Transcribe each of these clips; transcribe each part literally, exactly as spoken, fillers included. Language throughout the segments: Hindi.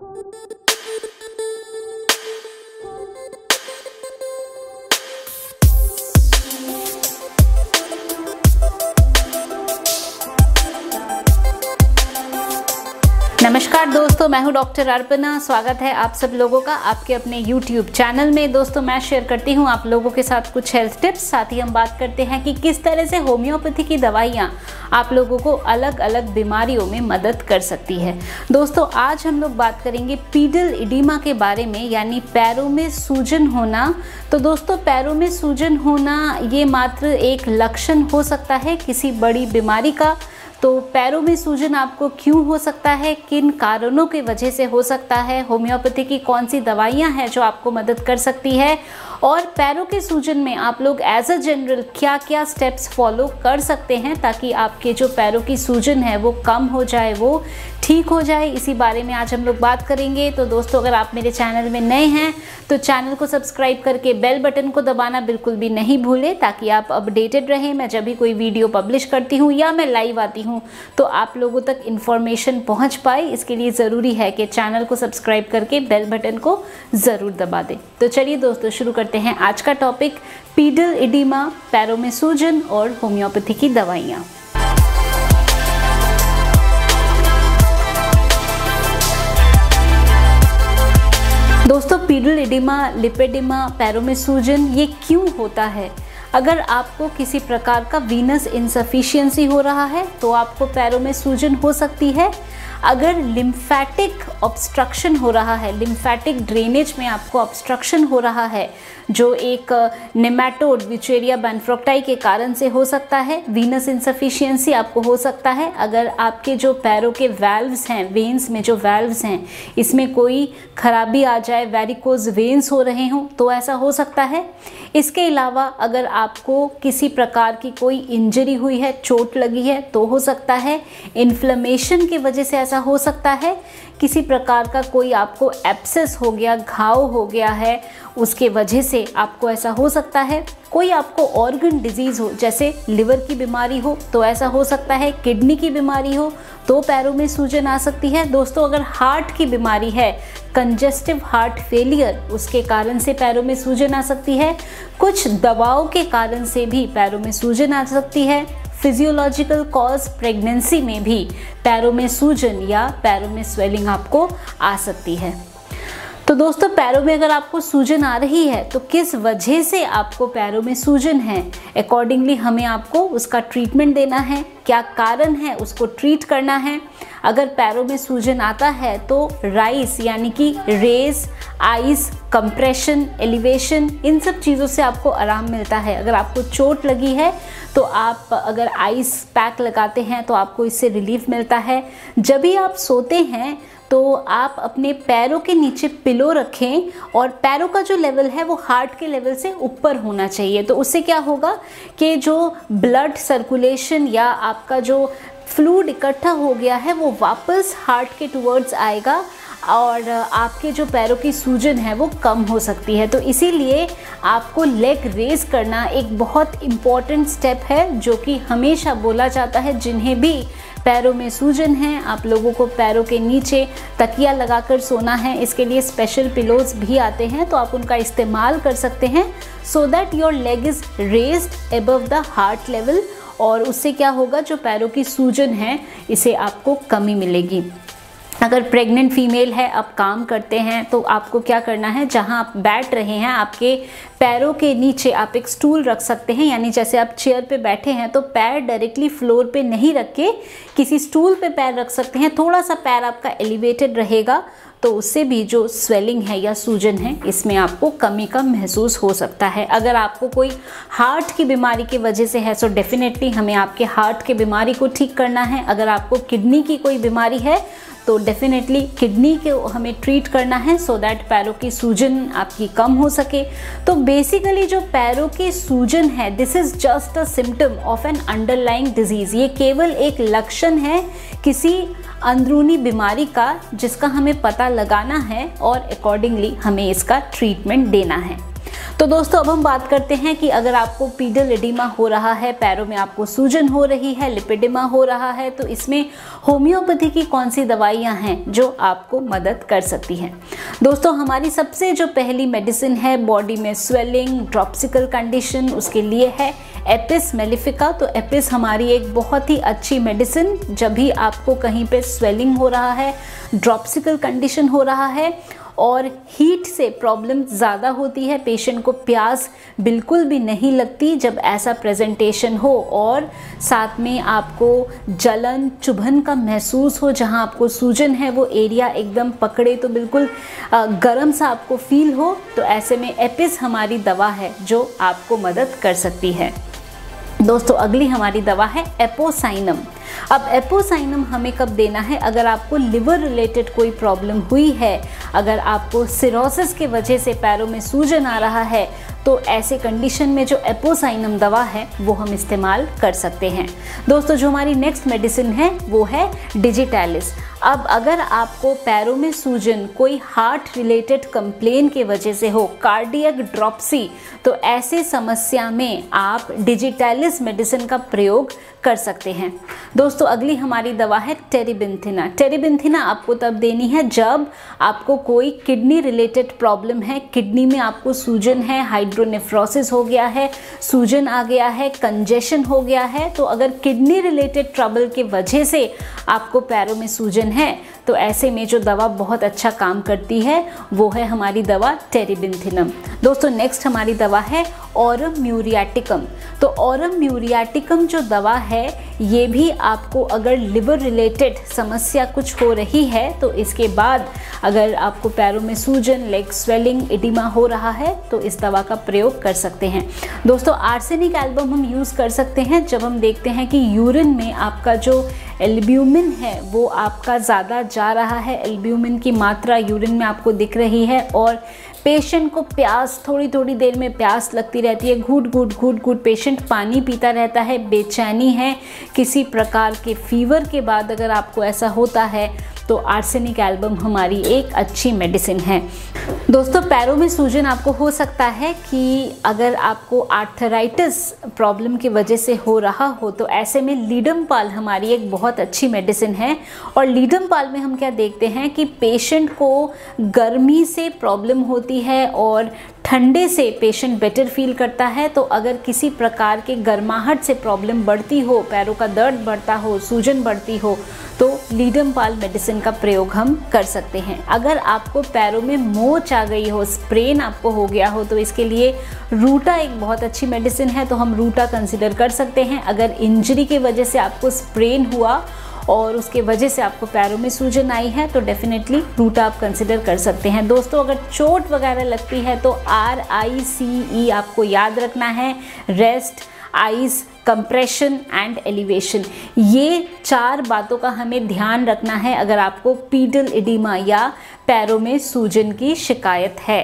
नमस्कार दोस्तों, मैं हूं डॉक्टर अर्पणा। स्वागत है आप सब लोगों का आपके अपने यूट्यूब चैनल में। दोस्तों, मैं शेयर करती हूं आप लोगों के साथ कुछ हेल्थ टिप्स। साथ ही हम बात करते हैं कि किस तरह से होम्योपैथी की दवाइयां आप लोगों को अलग अलग बीमारियों में मदद कर सकती है। दोस्तों, आज हम लोग बात करेंगे पीडल इडिमा के बारे में, यानी पैरों में सूजन होना। तो दोस्तों, पैरों में सूजन होना ये मात्र एक लक्षण हो सकता है किसी बड़ी बीमारी का। तो पैरों में सूजन आपको क्यों हो सकता है, किन कारणों की वजह से हो सकता है, होम्योपैथी की कौन सी दवाइयां हैं जो आपको मदद कर सकती है, और पैरों के सूजन में आप लोग एज अ जनरल क्या क्या स्टेप्स फॉलो कर सकते हैं ताकि आपके जो पैरों की सूजन है वो कम हो जाए, वो ठीक हो जाए। इसी बारे में आज हम लोग बात करेंगे। तो दोस्तों, अगर आप मेरे चैनल में नए हैं तो चैनल को सब्सक्राइब करके बेल बटन को दबाना बिल्कुल भी नहीं भूलें ताकि आप अपडेटेड रहें। मैं जब भी कोई वीडियो पब्लिश करती हूँ या मैं लाइव आती हूँ तो आप लोगों तक इन्फॉर्मेशन पहुँच पाए। इसके लिए ज़रूरी है कि चैनल को सब्सक्राइब करके बेल बटन को ज़रूर दबा दें। तो चलिए दोस्तों, शुरू करते हैं आज का टॉपिक, पीडल इडिमा, पैरों में सूजन और होम्योपैथी की दवाइयाँ। दोस्तों, पीडल इडिमा, लिपेडिमा, पैरों में सूजन ये क्यों होता है? अगर आपको किसी प्रकार का वीनस इनसफिशिएंसी हो रहा है तो आपको पैरों में सूजन हो सकती है। अगर लिम्फेटिक ऑब्स्ट्रक्शन हो रहा है, लिम्फेटिक ड्रेनेज में आपको ऑब्स्ट्रक्शन हो रहा है जो एक नेमाटोड विचेरिया बैनफ्रोक्टाई के कारण से हो सकता है, वीनस इनसफिशिएंसी आपको हो सकता है। अगर आपके जो पैरों के वेल्व्स हैं, वेन्स में जो वेल्व्स हैं, इसमें कोई खराबी आ जाए, वेरिकोज वेन्स हो रहे हों तो ऐसा हो सकता है। इसके अलावा अगर आपको किसी प्रकार की कोई इंजरी हुई है, चोट लगी है तो हो सकता है। इन्फ्लेमेशन की वजह से ऐसा हो सकता है। किसी प्रकार का कोई आपको एब्सेस हो गया, घाव हो गया है, उसके वजह से आपको ऐसा हो सकता है। कोई आपको ऑर्गन डिजीज़ हो, जैसे लिवर की बीमारी हो तो ऐसा हो सकता है। किडनी की बीमारी हो तो पैरों में सूजन आ सकती है। दोस्तों, अगर हार्ट की बीमारी है, कंजेस्टिव हार्ट फेलियर, उसके कारण से पैरों में सूजन आ सकती है। कुछ दवाओं के कारण से भी पैरों में सूजन आ सकती है। फिजियोलॉजिकल कॉज प्रेगनेंसी में भी पैरों में सूजन या पैरों में स्वेलिंग आपको आ सकती है। तो दोस्तों, पैरों में अगर आपको सूजन आ रही है तो किस वजह से आपको पैरों में सूजन है, अकॉर्डिंगली हमें आपको उसका ट्रीटमेंट देना है। क्या कारण है उसको ट्रीट करना है। अगर पैरों में सूजन आता है तो राइस यानी कि रेस, आइस, कंप्रेशन, एलिवेशन, इन सब चीज़ों से आपको आराम मिलता है। अगर आपको चोट लगी है तो आप अगर आइस पैक लगाते हैं तो आपको इससे रिलीफ मिलता है। जब भी आप सोते हैं तो आप अपने पैरों के नीचे पिलो रखें और पैरों का जो लेवल है वो हार्ट के लेवल से ऊपर होना चाहिए। तो उससे क्या होगा कि जो ब्लड सर्कुलेशन या आपका जो फ्लूइड इकट्ठा हो गया है वो वापस हार्ट के टुवर्ड्स आएगा और आपके जो पैरों की सूजन है वो कम हो सकती है। तो इसीलिए आपको लेग रेज करना एक बहुत इम्पॉर्टेंट स्टेप है जो कि हमेशा बोला जाता है। जिन्हें भी पैरों में सूजन है, आप लोगों को पैरों के नीचे तकिया लगाकर सोना है। इसके लिए स्पेशल पिलोज भी आते हैं तो आप उनका इस्तेमाल कर सकते हैं so that your leg is raised above the heart level. और उससे क्या होगा, जो पैरों की सूजन है इसे आपको कमी मिलेगी। अगर प्रेग्नेंट फीमेल है, आप काम करते हैं तो आपको क्या करना है, जहां आप बैठ रहे हैं आपके पैरों के नीचे आप एक स्टूल रख सकते हैं। यानी जैसे आप चेयर पे बैठे हैं तो पैर डायरेक्टली फ्लोर पे नहीं रख के किसी स्टूल पे पैर रख सकते हैं। थोड़ा सा पैर आपका एलिवेटेड रहेगा तो उससे भी जो स्वेलिंग है या सूजन है इसमें आपको कमी का महसूस हो सकता है। अगर आपको कोई हार्ट की बीमारी की वजह से है तो डेफिनेटली हमें आपके हार्ट की बीमारी को ठीक करना है। अगर आपको किडनी की कोई बीमारी है तो डेफिनेटली किडनी को हमें ट्रीट करना है सो दैट पैरों की सूजन आपकी कम हो सके। तो बेसिकली जो पैरों की सूजन है, this is just a symptom of an underlying disease. ये केवल एक लक्षण है किसी अंदरूनी बीमारी का जिसका हमें पता लगाना है और अकॉर्डिंगली हमें इसका ट्रीटमेंट देना है। तो दोस्तों अब हम बात करते हैं कि अगर आपको पीडल एडिमा हो रहा है, पैरों में आपको सूजन हो रही है, लिपिडेमा हो रहा है, तो इसमें होम्योपैथी की कौन सी दवाइयाँ हैं जो आपको मदद कर सकती हैं। दोस्तों हमारी सबसे जो पहली मेडिसिन है बॉडी में स्वेलिंग, ड्रॉप्सिकल कंडीशन, उसके लिए है एपिस मेलिफिका। तो एपिस हमारी एक बहुत ही अच्छी मेडिसिन, जब भी आपको कहीं पे स्वेलिंग हो रहा है, ड्रॉप्सिकल कंडीशन हो रहा है और हीट से प्रॉब्लम ज़्यादा होती है, पेशेंट को प्यास बिल्कुल भी नहीं लगती जब ऐसा प्रेजेंटेशन हो, और साथ में आपको जलन चुभन का महसूस हो, जहां आपको सूजन है वो एरिया एकदम पकड़े तो बिल्कुल गर्म सा आपको फील हो, तो ऐसे में एपिस हमारी दवा है जो आपको मदद कर सकती है। दोस्तों अगली हमारी दवा है एपोसाइनम। अब एपोसाइनम हमें कब देना है? अगर आपको लिवर रिलेटेड कोई प्रॉब्लम हुई है, अगर आपको सिरोसिस के वजह से पैरों में सूजन आ रहा है, तो ऐसे कंडीशन में जो एपोसाइनम दवा है वो हम इस्तेमाल कर सकते हैं। दोस्तों जो हमारी नेक्स्ट मेडिसिन है वो है डिजिटैलिस। अब अगर आपको पैरों में सूजन कोई हार्ट रिलेटेड कंप्लेन के वजह से हो, कार्डियक ड्रॉप्सी, तो ऐसे समस्या में आप डिजिटैलिस मेडिसिन का प्रयोग कर सकते हैं। दोस्तों अगली हमारी दवा है टेरिबिंथिना। टेरिबिंथिना आपको तब देनी है जब आपको कोई किडनी रिलेटेड प्रॉब्लम है, किडनी में आपको सूजन है, हाइड्रोनेफ्रोसिस हो गया है, सूजन आ गया है, कंजेशन हो गया है। तो अगर किडनी रिलेटेड ट्रबल के वजह से आपको पैरों में सूजन है, तो ऐसे में जो दवा बहुत अच्छा काम करती है वो है हमारी दवा टेरिबिंथिनम। दोस्तों नेक्स्ट हमारी दवा है ऑरम म्यूरियाटिकम। तो ऑरम म्यूरियाटिकम जो दवा है ये भी आपको अगर लिवर रिलेटेड समस्या कुछ हो रही है, तो इसके बाद अगर आपको पैरों में सूजन, लेग स्वेलिंग, एडिमा हो रहा है, तो इस दवा का प्रयोग कर सकते हैं। दोस्तों आर्सेनिक एल्बम हम यूज़ कर सकते हैं जब हम देखते हैं कि यूरिन में आपका जो एल्ब्यूमिन है वो आपका ज़्यादा जा रहा है, एल्ब्यूमिन की मात्रा यूरिन में आपको दिख रही है और पेशेंट को प्यास, थोड़ी थोड़ी देर में प्यास लगती रहती है, घूट घूट घूट घूट पेशेंट पानी पीता रहता है, बेचैनी है, किसी प्रकार के फीवर के बाद अगर आपको ऐसा होता है तो आर्सेनिक एल्बम हमारी एक अच्छी मेडिसिन है। दोस्तों पैरों में सूजन आपको हो सकता है कि अगर आपको आर्थराइटिस प्रॉब्लम की वजह से हो रहा हो, तो ऐसे में लीडमपाल हमारी एक बहुत अच्छी मेडिसिन है। और लीडमपाल में हम क्या देखते हैं कि पेशेंट को गर्मी से प्रॉब्लम होती है और ठंडे से पेशेंट बेटर फील करता है। तो अगर किसी प्रकार के गर्माहट से प्रॉब्लम बढ़ती हो, पैरों का दर्द बढ़ता हो, सूजन बढ़ती हो, तो लीडमपाल मेडिसिन का प्रयोग हम कर सकते हैं। अगर आपको पैरों में मोच आ गई हो, स्प्रेन आपको हो गया हो, तो इसके लिए रूटा एक बहुत अच्छी मेडिसिन है, तो हम रूटा कंसिडर कर सकते हैं। अगर इंजरी की वजह से आपको स्प्रेन हुआ और उसके वजह से आपको पैरों में सूजन आई है, तो डेफिनेटली रूटा आप कंसिडर कर सकते हैं। दोस्तों अगर चोट वगैरह लगती है तो आर आई सी ई आपको याद रखना है, rest, ice, compression and elevation. ये चार बातों का हमें ध्यान रखना है अगर आपको पीडल एडिमा या पैरों में सूजन की शिकायत है।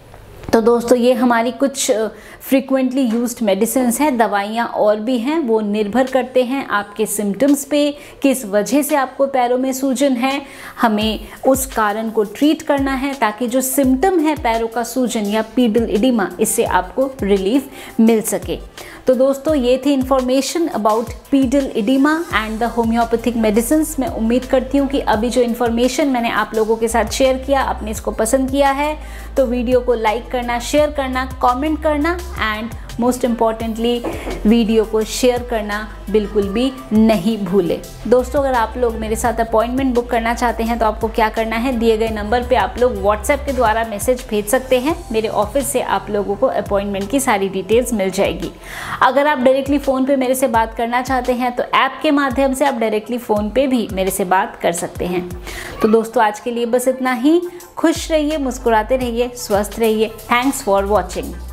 तो दोस्तों ये हमारी कुछ फ्रीक्वेंटली यूज्ड मेडिसिन्स हैं। दवाइयाँ और भी हैं, वो निर्भर करते हैं आपके सिम्टम्स पे, किस वजह से आपको पैरों में सूजन है। हमें उस कारण को ट्रीट करना है ताकि जो सिम्टम है पैरों का सूजन या पीडल एडिमा, इससे आपको रिलीफ मिल सके। तो दोस्तों ये थी information about pedal oedema and the homeopathic medicines. मैं उम्मीद करती हूँ कि अभी जो इन्फॉर्मेशन मैंने आप लोगों के साथ शेयर किया, आपने इसको पसंद किया है। तो वीडियो को लाइक करना, शेयर करना, कमेंट करना एंड मोस्ट इम्पॉर्टेंटली वीडियो को शेयर करना बिल्कुल भी नहीं भूले। दोस्तों अगर आप लोग मेरे साथ अपॉइंटमेंट बुक करना चाहते हैं तो आपको क्या करना है, दिए गए नंबर पे आप लोग व्हाट्सएप के द्वारा मैसेज भेज सकते हैं। मेरे ऑफिस से आप लोगों को अपॉइंटमेंट की सारी डिटेल्स मिल जाएगी। अगर आप डायरेक्टली फ़ोन पे मेरे से बात करना चाहते हैं तो ऐप के माध्यम से आप डायरेक्टली फ़ोन पे भी मेरे से बात कर सकते हैं। तो दोस्तों आज के लिए बस इतना ही। खुश रहिए, मुस्कुराते रहिए, स्वस्थ रहिए। Thanks for watching.